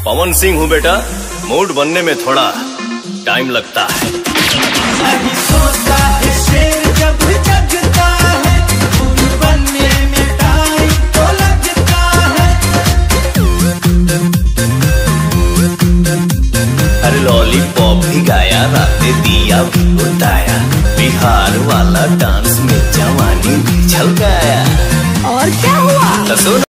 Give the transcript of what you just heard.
पवन सिंह हूँ बेटा, मूड बनने में थोड़ा टाइम लगता है। अभी सोता है शेर जब जगता है, मूड बनने में टाइम तो लगता है। अरे लॉलीपॉप भी गाया, रातें दिया भी बुताया, बिहार वाला डांस में जवानी भी छलकाया। और क्या हुआ?